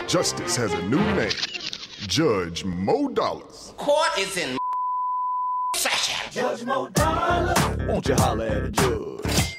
Justice has a new name. Judge Mo Dollars. Court is in session. Judge Mo Dollars. Won't you holler at a judge?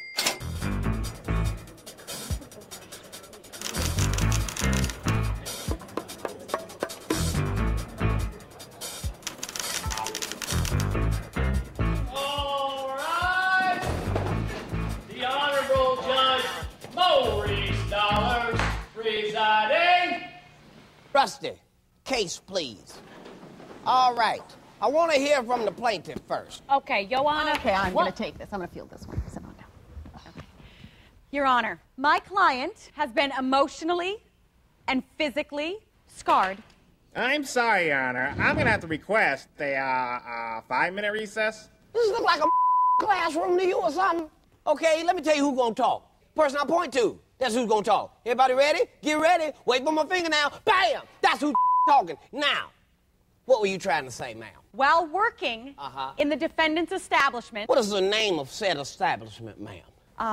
All right. The Honorable Judge Maurice Dollars presiding. Rusty, case please. All right. I want to hear from the plaintiff first. Okay, Your Honor. Okay, I'm going to take this. I'm going to field this one. Sit on down. Okay. Your Honor, my client has been emotionally and physically scarred. I'm sorry, Your Honor. I'm going to have to request a 5-minute recess. This look like a classroom to you or something. Okay, let me tell you who's going to talk. Person I point to, that's who's going to talk. Everybody ready? Get ready. Wait for my finger now. Bam! That's who's talking. Now, what were you trying to say, ma'am? While working in the defendant's establishment... What is the name of said establishment, ma'am?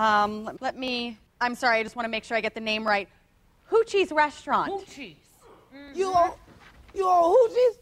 I'm sorry, I just want to make sure I get the name right. Hoochie's Restaurant. Hoochie's. You on Hoochie's?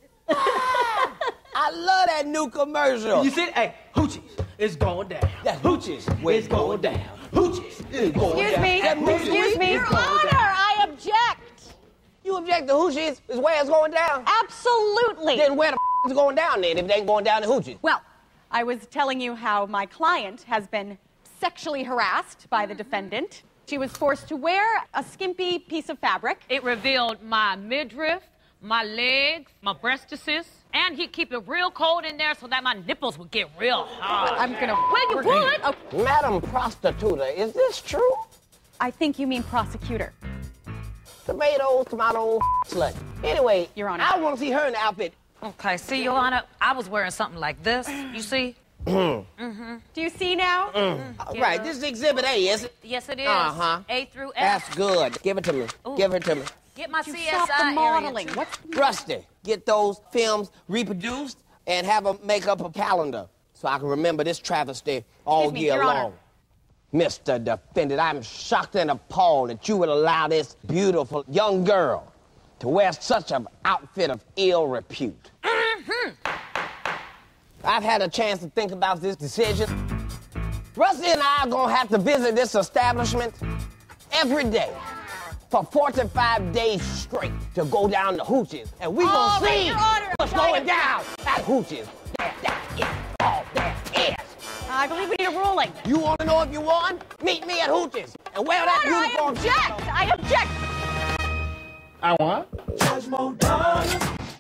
I love that new commercial. You see, hey, Hoochie's is going down. That's Hoochie's. It's going down. Hoochie's is going Excuse down. me. Excuse me. Your Honor, I object. You object to Hoochie's is where it's going down? Absolutely. Then where the is going down then if it ain't going down to Hoochie's? Well, I was telling you how my client has been sexually harassed by the defendant. She was forced to wear a skimpy piece of fabric. It revealed my midriff, my legs, my breastises, and he'd keep it real cold in there so that my nipples would get real hard. I'm gonna... Well, you would. Oh, Madam Prostituta, is this true? I think you mean prosecutor. Tomatoes, slut. Anyway, Your Honor. I want to see her in the outfit. Okay, see, Your Honor, I was wearing something like this, you see? Do you see now? Right, this is Exhibit A, is it? Yes, it is. Uh-huh. A through F. That's good. Give it to me. Ooh. Give it to me. Get my You CSI stop the area, modeling. too. What's... Rusty, get those films reproduced and have them make up a calendar so I can remember this travesty all Excuse me, year Your long. Honor. Mr. Defendant, I'm shocked and appalled that you would allow this beautiful young girl to wear such an outfit of ill repute. I've had a chance to think about this decision. Rusty and I are going to have to visit this establishment every day for 45 days straight to go down to Hoochie's. And we're going to see Your Honor, what's I'm going down at Hoochie's. That is all there is. I believe we need a ruling. You want to know if you won? Meet me at Hoochie's and wear that Your Honor, uniform. I object. I object. I want. Judge Mo Dollars.